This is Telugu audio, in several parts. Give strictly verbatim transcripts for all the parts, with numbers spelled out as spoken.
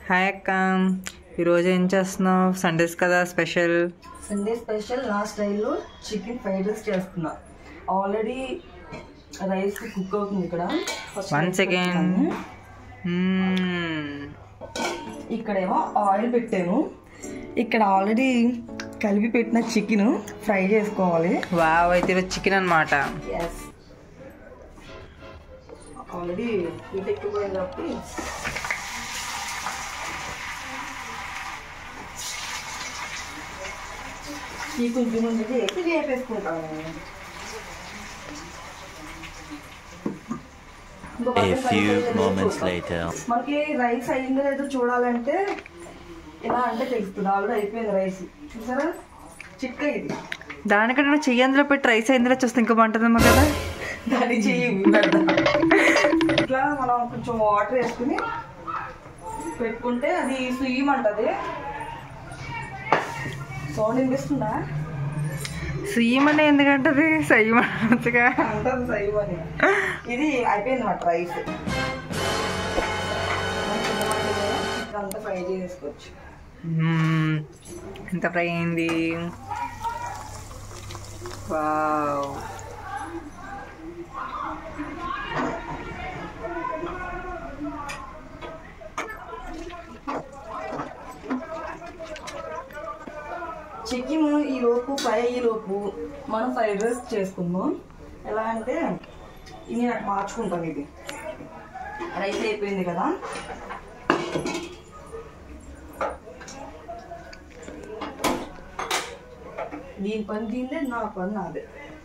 హాయ్ అక్క, ఈరోజు ఏం చేస్తున్నావు? సండేస్ కదా స్పెషల్. సండే స్పెషల్ నా స్టైల్లో చికెన్ ఫ్రైడ్ రైస్ చేస్తున్నా. ఆల్రెడీ రైస్ కుక్ అవుతుంది ఇక్కడ. One second. ఇక్కడేమో ఆయిల్ పెట్టాను. ఇక్కడ ఆల్రెడీ కలిపి పెట్టిన చికెన్ ఫ్రై చేసుకోవాలి. వావ్, అయితే ఈరోజు చికెన్ అనమాట. ఎస్, ఆల్రెడీ హీట్ ఎక్కిపోయింది కాబట్టి ఈ కొంచెం ముందుకి ఎక్కి వేపేసుకుంటాను. మనకి రైస్ అయిందో లేదో చూడాలంటే ఇలా అంటే తెలుస్తుంది. ఆల్రెడీ అయిపోయింది రైస్. చూసారా, చిక్క ఇది. దానికంటే నువ్వు చెయ్యి అందులో పెట్టి రైస్ అయిందిలో చూస్తే ఇంకా బాగుంటుందమ్మా కదా. దాన్ని చెయ్యి ఇట్లా మనం కొంచెం వాటర్ వేసుకుని పెట్టుకుంటే అది సుయ్యమంటది. సౌండ్ వినిపిస్తుందా? సుయ్యమని ఎందుకంటది, సయ్యమనగా అంటది సయ్యమని. ఇది అయిపోయింది మాట రైస్. అంతా ఫ్రై చేసుకోవచ్చు. ఎంత ఫ్రై అయింది. వావ్, చికెన్ ఈ లోపు ఫ్రై అయ్యే లోపు మనం ఫ్రైడ్ రైస్ చేసుకుందాం. ఎలా అంటే ఇది నాకు మార్చుకుంటాం. ఇది రైస్ అయిపోయింది కదా, దీని పని దీనిదే, నా పని నాదే.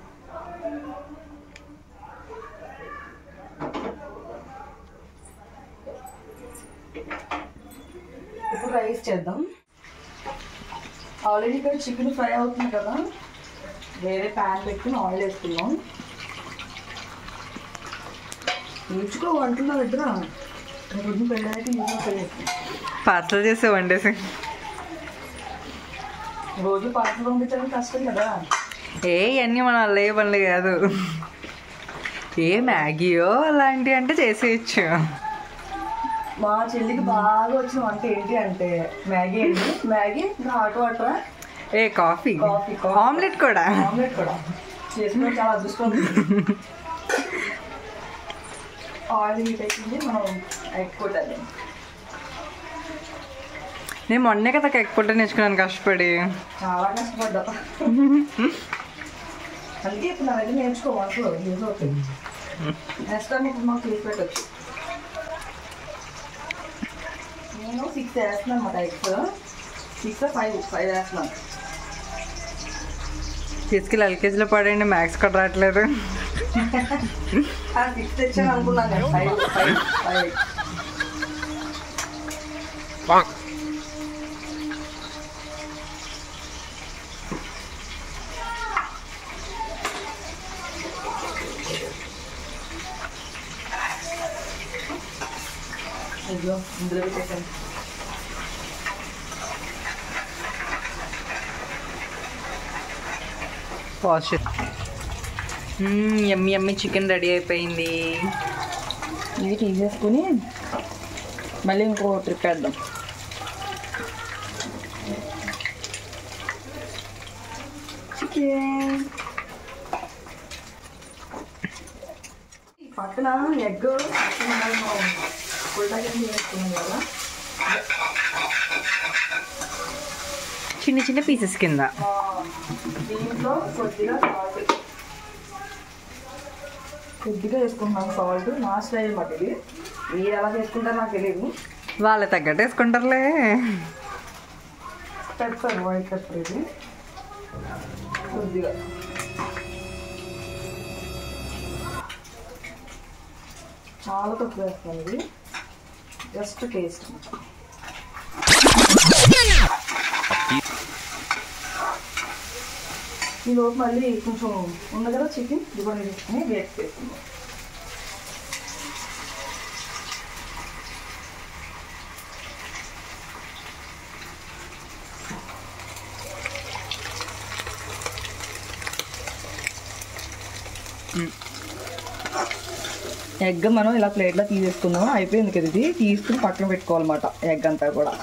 ఇప్పుడు రైస్ చేద్దాం. ఆల్రెడీ ఇక్కడ చికెన్ ఫ్రై అవుతుంది కదా, వేరే ప్యాన్ పెట్టుకుని ఆయిల్ వేసుకున్నాం. నేర్చుకో వంటలో దగ్గర రోజు పెళ్ళైతే పార్సల్ చేసే వండేసి రోజు పార్సల్ పంపించడం కష్టం కదా. ఏ అన్నీ మన అల్లయ్య పనులు కాదు. ఏ మ్యాగీయో అలాంటివి అంటే చేసేయచ్చు. మా చెల్లికి బాగా వచ్చిన వంట ఏంటి అంటే మ్యాగీ అండి. Maggi hot water, a coffee, coffee, omelette కూడా. ఆమ్లెట్ కూడా చేసుకుని చాలా అదృష్టం. ఆయిల్ హీట్ అయిపోయింది, మనం ఎగ్ కొట్టాలి. నేను మొన్నే కదా ఎగ్ పొట్ట నేర్చుకున్నాను కష్టపడి. చాలా కష్టపడ్డా. అందుకే ఇప్పుడు నా దగ్గర నేర్చుకో వంటలో యూజ్ అవుతుంది. నెక్స్ట్ టైం ఇప్పుడు మాకు తీసి పెట్టచ్చు. నేను సిక్స్ వేస్తున్నాను అన్నమాట. ఎగ్స్ సిక్స్ ఫైవ్ ఫైవ్ వేస్తున్నాను. తీసుకెళ్ళి ఎల్కేజీలో పడండి, మ్యాథ్స్ కూడా రావట్లేదు. సిక్స్ తెచ్చాను అనుకున్నాను. ఫైవ్ ఫైవ్ ఫైవ్ ఇందులో ఇందులో పెట్టేసాను. ఎమ్మి ఎమ్మి చికెన్ రెడీ అయిపోయింది. ఇది తీసేసుకుని మళ్ళీ ఇంకో ట్రిప్ వేద్దాం. చికెన్ పక్కన ఎగ్ వేసుకున్నాం కదా, చిన్న చిన్న పీసెస్ కింద. దీంట్లో కొద్దిగా సాల్ట్ కొద్దిగా వేసుకుంటున్నాను. సాల్ట్ నా స్టైల్ అన్నమాట. ఇది మీరు ఎలా చేసుకుంటారో నాకు తెలియదు. వాళ్ళ తగ్గట్టు వేసుకుంటారులే. Pepper, white pepper. ఇది కొద్దిగా చాలా తక్కువ వేస్తాను. ఇది జస్ట్ టేస్ట్. ఈలోపు మళ్ళీ కొంచెం ఉంది కదా చికెన్, ఇది కూడా తీసుకుని వేస్ట్ చేసుకుందాం. ఎగ్ మనం ఇలా ప్లేట్లో తీసేసుకుందాం. అయిపోయింది కదా, ఇది తీసుకుని పక్కన పెట్టుకోవాలన్నమాట ఎగ్ అంతా కూడా.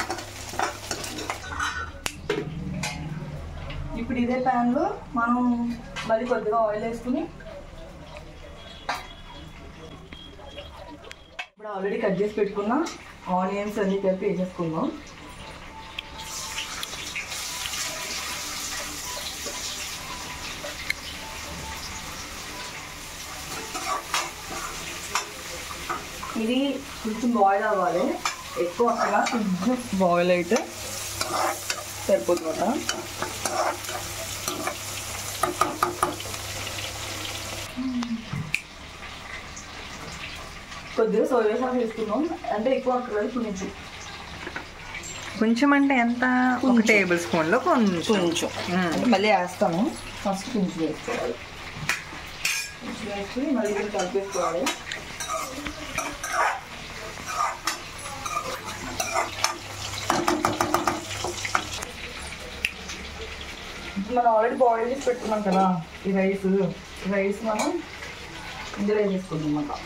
ఇప్పుడు ఇదే ప్యాన్లో మనం మళ్ళీ కొద్దిగా ఆయిల్ వేసుకుని ఇప్పుడు ఆల్రెడీ కట్ చేసి పెట్టుకున్న ఆనియన్స్ అన్నీ కలిపి వేసేసుకుందాం. ఇది కొంచెం బాయిల్ అవ్వాలి, ఎక్కువ అక్కడ కొంచెం బాయిల్ అయితే సరిపోతుందా. కొద్దిగా సోయా సాస్ వేసుకున్నాం, అంటే ఎక్కువ అక్కడ కొంచెం కొంచెం అంటే ఎంత, ఒక టేబుల్ స్పూన్లో కొంచెం కొంచెం అంటే మళ్ళీ వేస్తాను. ఫస్ట్ కొంచెం వేసుకోవాలి, కొంచెం వేసుకుని మళ్ళీ దీన్ని కలిపేసుకోవాలి. మనం ఆల్రెడీ బాయిల్ చేసి పెట్టుకున్నాం కదా ఈ రైస్, రైస్ మనం ఇందులో వేసేసుకుందాం అన్నమాట.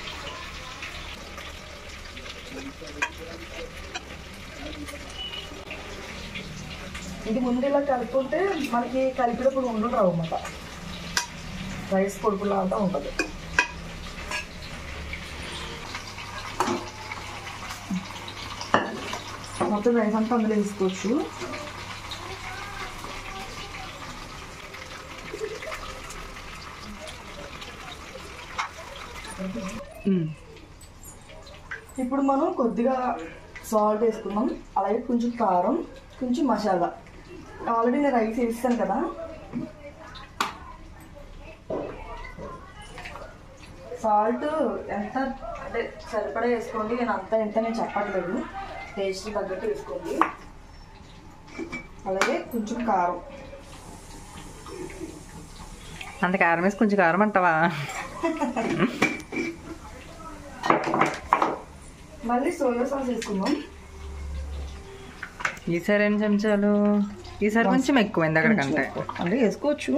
ఇది ముందు ఇలా కలుపుకుంటే మనకి కలిపినప్పుడు ఉండలు రావు అన్నమాట, రైస్ పొడుపులా అంతా ఉంటుంది. మొత్తం రైస్ అంతా అందులో వేసుకోవచ్చు. ఇప్పుడు మనం కొద్దిగా సాల్ట్ వేసుకున్నాం, అలాగే కొంచెం కారం, కొంచెం మసాలా. ఆల్రెడీ నేను రైస్ వేస్తాను కదా, సాల్ట్ ఎంత అంటే సరిపడా వేసుకోండి. నేను అంత ఎంత నేను చెప్పట్లేదు, టేస్ట్ తగ్గట్టు వేసుకోండి. అలాగే కొంచెం కారం, అంత కారం వేసి కొంచెం కారం అంటావా? మళ్ళీ సోయా సాస్ వేసుకుందాం. ఈసారి ఎన్ని చెంచాలు? ఈసారి కొంచెం ఎక్కువైంది అక్కడికంటే, అంటే వేసుకోవచ్చు.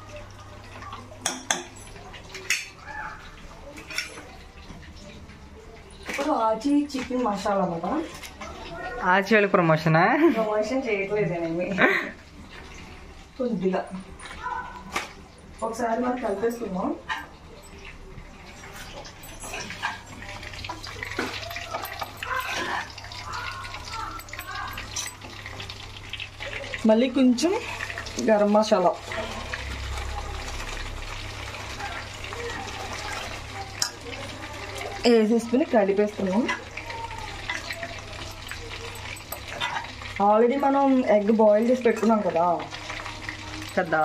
ఇప్పుడు ఆచి చికెన్ మసాలా అన్నమాట. ఆచి వాళ్ళ ప్రమోషనా? ప్రమోషన్ చేయట్లేదేనేమి. కొద్దిగా ఒకసారి మనం కలిపేసుకుందాం. మళ్ళీ కొంచెం గరం మసాలా, వేసేసుకుని కలిపేస్తున్నాం. ఆల్రెడీ మనం ఎగ్ బాయిల్ చేసి పెట్టుకున్నాం కదా కదా,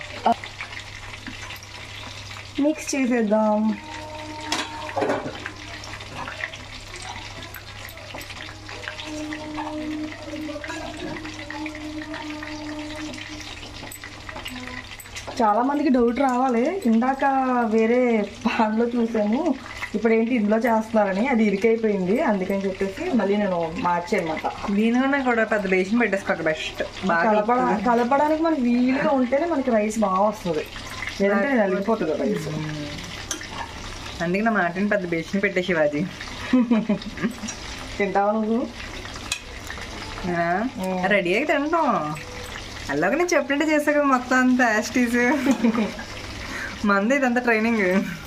మిక్స్ చేసేద్దాం. చాలా మందికి డౌట్ రావాలి, ఇందాక వేరే పాన్లో చూసాము, ఇప్పుడు ఏంటి ఇందులో చేస్తున్నారని. అది ఇరికైపోయింది, అందుకని చెప్పేసి మళ్ళీ నేను మార్చే అనమాట. దీనిలోనే కూడా పెద్ద బేషన్ పెట్టేసుకోక బెస్ట్. కలప కలపడానికి మనకి వీలుగా ఉంటేనే మనకి రైస్ బాగా వస్తుంది, లేదంటే నేను వెళ్ళిపోతుంది రైస్. అందుకే నా మాటని పెద్ద బేషన్ పెట్టే శివాజీ. తింటావా నువ్వు? రెడీ అయ్యి తింటాం. అలాగే నేను చెప్పినట్టు చేసా కదా మొత్తం అంతా యాస్టీస్. మంది ఇదంతా ట్రైనింగ్.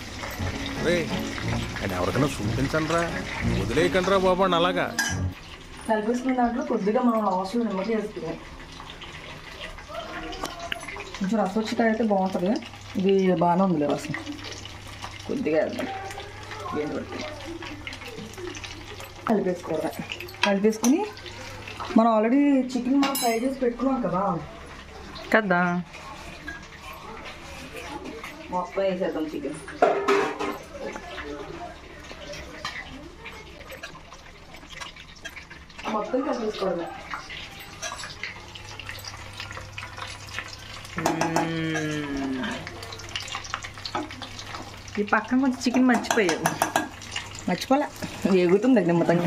ఎవరికైనా చూపించండి రా, వదిలేయకండి రా బాబు అని. అలాగా కలిపిస్తున్న దాంట్లో కొద్దిగా మనం లాస్ట్లో నిమ్మకాయ వేసుకున్నాం. కొంచెం రసం వచ్చి అయితే బాగుంటుంది. ఇది బాగానే ఉంది రసం, కొద్దిగా వేద్దాం. ఏంటి బట్టి కలిపేసుకోవడం. కలిపేసుకుని మనం ఆల్రెడీ చికెన్ మనం ఫ్రై చేసి పెట్టుకున్నాం కదా కదా, మొత్తం వేసేద్దాం చికెన్. మొత్తం కలిపేసుకోవడమే. ఈ పక్కన కొంచెం చికెన్ మర్చిపోయావు. మర్చిపోలే, ఎగుతుంది నిమ్మతంగా.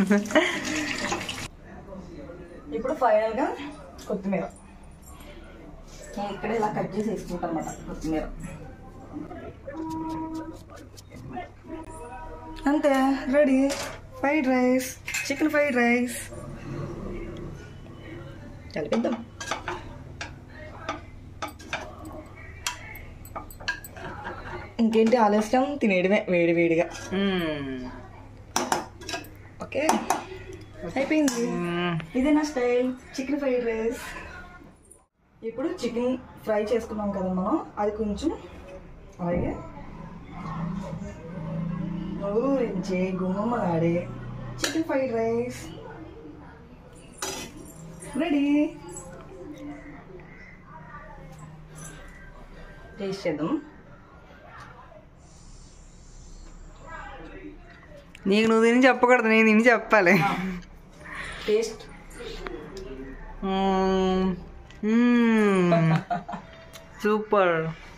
ఇప్పుడు ఫైనల్గా కొత్తిమీర నేను ఇక్కడ ఇలా కట్ చేసి వేసుకుంటాను అనమాట. కొత్తిమీర అంతే ready fried rice, chicken fried rice. కలిపిద్దాం. ఇంకేంటి ఆలస్యం, తినేయడమే వేడి వేడిగా. ఓకే అయిపోయింది. ఇదే నా స్టైల్ చికెన్ ఫ్రైడ్ రైస్. ఇప్పుడు చికెన్ ఫ్రై చేసుకున్నాం కదా మనం, అది కొంచెం అలాగే ఊరించే గుమ్మలాడే chicken fried rice ready. Taste చేద్దాం. నీకు నువ్వు తిని చెప్పకూడదు, నేను తిని చెప్పాలి. Taste super.